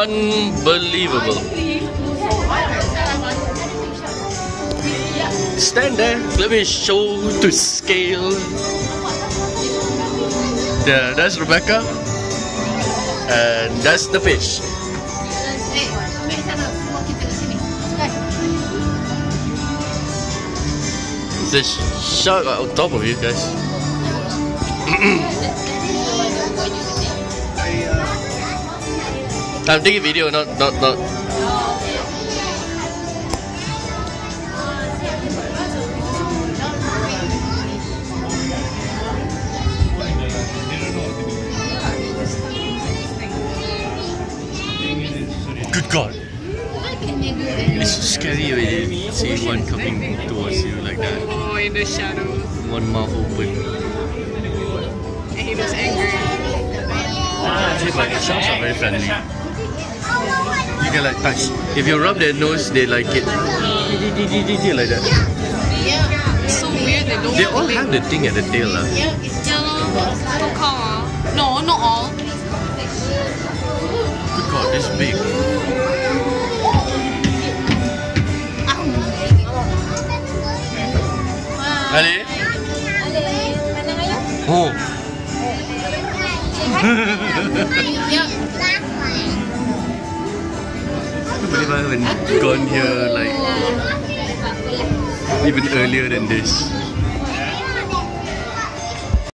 Unbelievable. Stand there. Let me show to scale. There, that's Rebecca. And that's the fish. There's a shark on top of you guys. I'm taking video, not. Good God! It's so scary when you see one coming towards you like that. Oh, in the shadows. One mouth open. And he was angry. But sharks are very friendly. You can like touch. If you rub their nose, they like it. Like that. Yeah. It's so weird. They all have the thing at the tail. Yeah, don't count. No, not all. Good God, this big. Ali? Oh. I believe I haven't gone here like even earlier than this.